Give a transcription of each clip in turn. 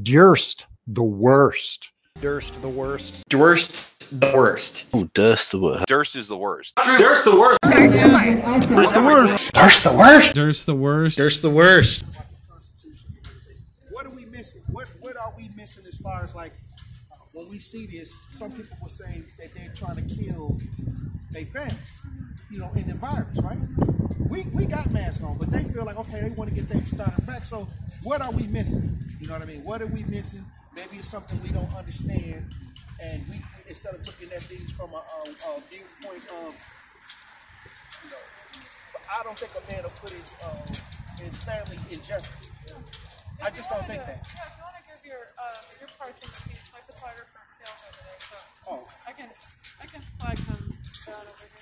DUERST, the worst. DUERST, the worst. DUERST, the worst. Oh, DUERST, the worst. DUERST is the worst. DUERST, the worst. DUERST, the worst. DUERST, the worst. DUERST, the worst. DUERST, the worst. What are we missing? What are we missing as far as like when we see this? Some people were saying that they're trying to kill their families, you know, in the virus, right? We got masks on, but they feel like, okay, they want to get things started back. So what are we missing? You know what I mean? What are we missing? Maybe it's something we don't understand, and we, instead of looking at these from a viewpoint of, you know, I don't think a man will put his family in jeopardy. I just don't think that. Yeah, if you want to give your parts in the piece, my photographer failed over there, so I can flag them down over here.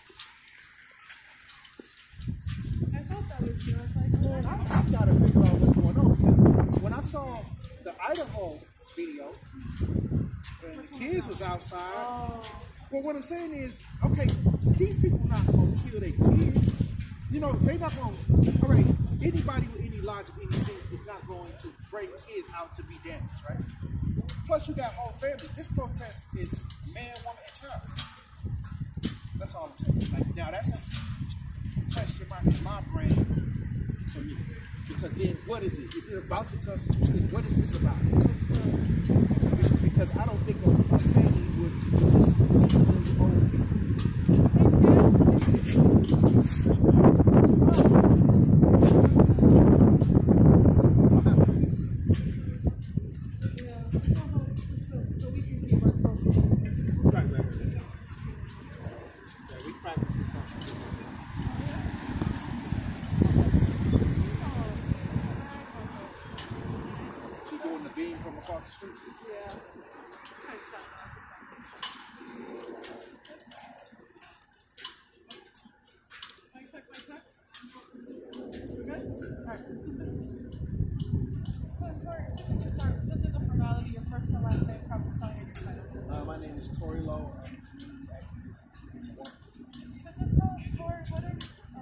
I thought that was you. I was like, man, I've got to figure out what's going on, because when I saw the Idaho video and the kids was outside, well, what I'm saying is, okay, these people not going to kill their kids. You know, they not going to, all right, anybody with any logic, any sense is not going to bring kids out to be damaged, right? Plus, you got whole families. This protest is man, woman, and child. That's all I'm saying. Like, now, that's a huge question mark in my brain for me. Because then, what is it? Is it about the Constitution? What is this about? Because I don't think a family would just those old people. From across the street. yeah. This is a formality. Your first and last name, proper spelling, and your title. My name is Tori Lowe. I'm activist. So just tell us, Tori, what are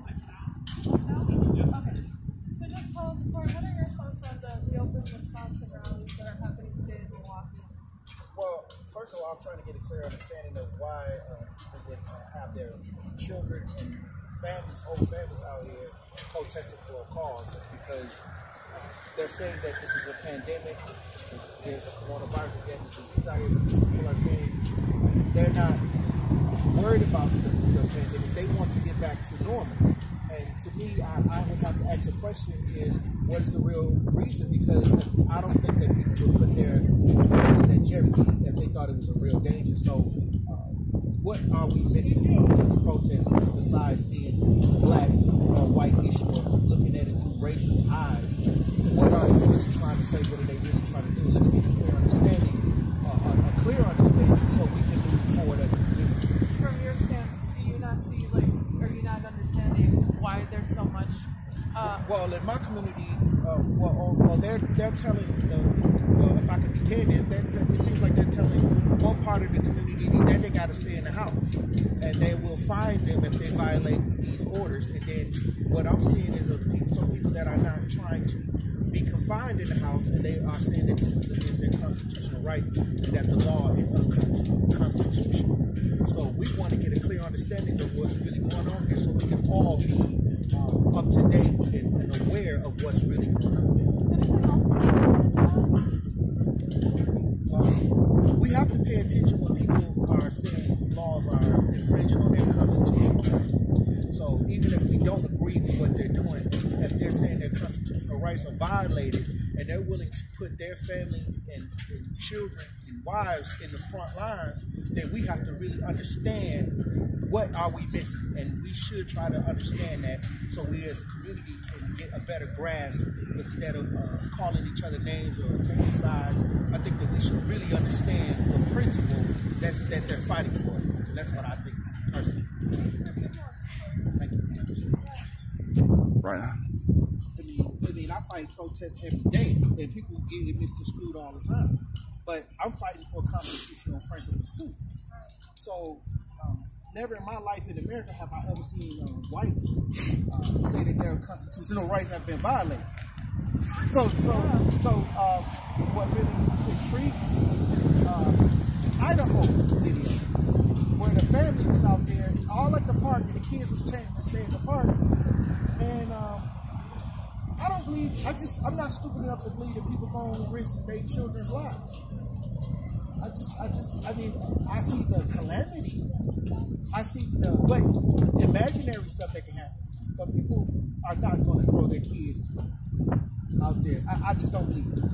okay. So just tell us, Tori, what are your thoughts on the reopen Wisconsin rallies that are happening today in Milwaukee? Well, first of all, I'm trying to get a clear understanding of why people would have their children and families, whole families out here protesting for a cause, because they're saying that this is a pandemic, there's a coronavirus endemic disease out here, but these people are saying they're not worried about the pandemic. They want to get back to normal. And to me, I would have to ask the question is, what is the real reason? Because I don't think that people would put their families at jeopardy if they thought it was a real danger. So what are we missing from these protests besides seeing the black or white issue or looking at it through racial eyes? What are they really trying to say? What are they really trying to do? Let's get a clear understanding, so we can move forward as a community. From your stance, do you not see, like, are you not understanding why there's so much? Well, in my community, they're telling, if I can be candid, it seems like they're telling one part of the community that they got to stay in the house, and they will fine them if they violate these orders. And then what I'm seeing is some people that are not trying to be confined in the house, and they are saying that this is against their constitutional rights and that the law is unconstitutional. So we want to get a clear understanding of what's really going on here, so we can all be up to date and aware of what's really going on. We have to pay attention when people are saying laws are infringing on their constitutional rights. So even if we don't agree with what they're doing, if they're saying their constitutional rights are violated and they're willing to put their family and children and wives in the front lines, then we have to really understand what are we missing, and we should try to understand that so we as a community can get a better grasp instead of calling each other names or taking sides. I think that we should really understand the principle that they're fighting for, and that's what I think personally. Thank you. Right on. I mean, I fight protests every day, and people get it misconstrued all the time. But I'm fighting for constitutional principles too. So never in my life in America have I ever seen whites say that their constitutional rights have been violated. What really intrigued me is Idaho video, where the family was out there, all at the park, and the kids was changing to stay in the park. And I don't believe, I'm not stupid enough to believe that people going to risk their children's lives. I mean, I see the calamity. I see the imaginary stuff that can happen. But people are not going to throw their kids out there. I just don't believe it.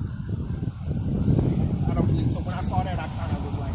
I don't believe it. So when I saw that, I kind of was like,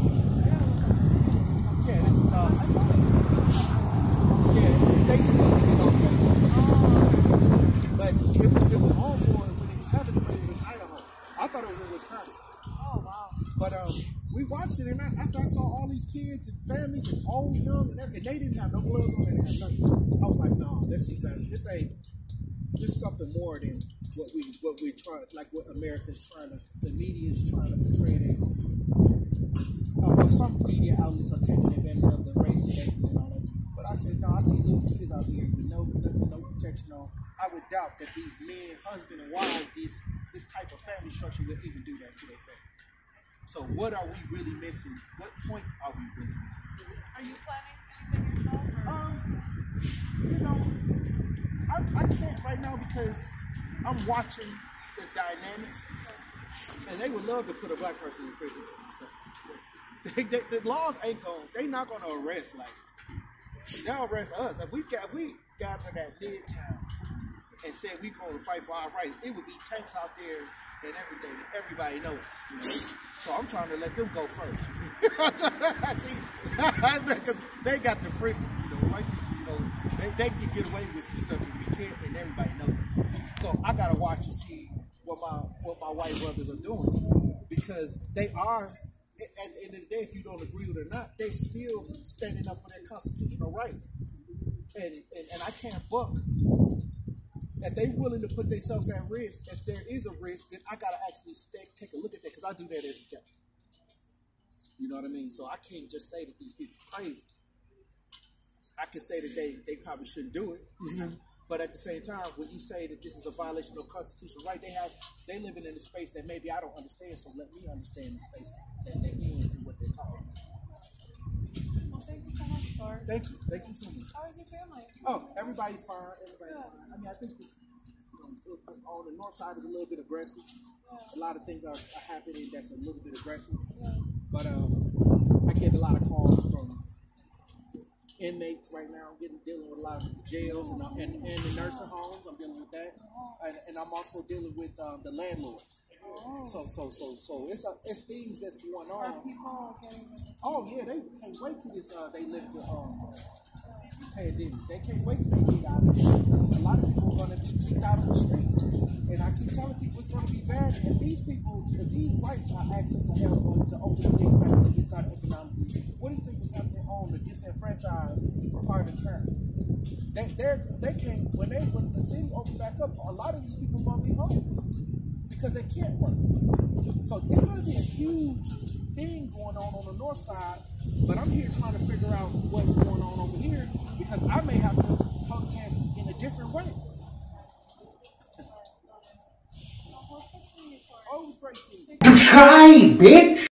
yeah, this is us. Yeah, they did it on Facebook. But it was on for it when it was happening, but it was in Idaho. I thought it was in Wisconsin. Oh, wow. But we watched it, and after I saw all these kids and families and old, young, and everything, they didn't have no gloves on, they didn't have nothing. I was like, no, this is something more than what we're trying, like what America's trying to, the media is trying to portray it as. Well, some media outlets are taking advantage of the race and all that. But I said, no, I see little kids out here with no protection on. I would doubt that these men, husband and wives, this type of family structure would even do that to their family. So what are we really missing? What point are we really missing? Are you planning anything yourself? You know, I can't right now because I'm watching the dynamics, and they would love to put a black person in prison for some stuff. The laws ain't they're not gonna arrest like they'll arrest us. If we got to that midtown and said we going to fight for our rights, it would be tanks out there and everything. Everybody knows, you know. So I'm trying to let them go first. Because they got the freedom, you know, white people, you know, they can get away with some stuff that we can't, and everybody knows it. So I gotta watch and see what my white brothers are doing, because they are, at the end of the day, if you don't agree with it or not, they still standing up for their constitutional rights. And I can't buck. If they willing to put themselves at risk, if there is a risk, then I gotta actually take a look at that, because I do that every day. You know what I mean? So I can't just say that these people are crazy. I can say that they probably shouldn't do it. Mm-hmm. But at the same time, when you say that this is a violation of constitutional right, they living in a space that maybe I don't understand, so let me understand the space that they're in and what they're talking about. Well, thank you so much, Thor. Thank you so much. How is your family? Oh, everybody's fine. Everybody's fine. I mean, I think this, on the north side is a little bit aggressive. Yeah. A lot of things are happening that's a little bit aggressive. Yeah. But I get a lot of calls from inmates right now. I'm dealing with a lot of the jails and the nursing homes. I'm dealing with that, and I'm also dealing with the landlords. So it's things that's going on. Oh yeah, they can't wait till this. They lift the pandemic. They can't wait till they get out of it. A lot of people are going to be kicked out of the streets, and I keep telling people it's going to be bad. And if these whites are asking for help to open things back up and start economically, what do you think is happening on the disenfranchised part of town? They can't, when the city opens back up, a lot of these people are going to be homeless because they can't work. So it's going to be a huge thing going on the north side, but I'm here trying to figure out what's going on over here, because I may have to protest in a different way. Oh, it was great seeing you. You tried, bitch!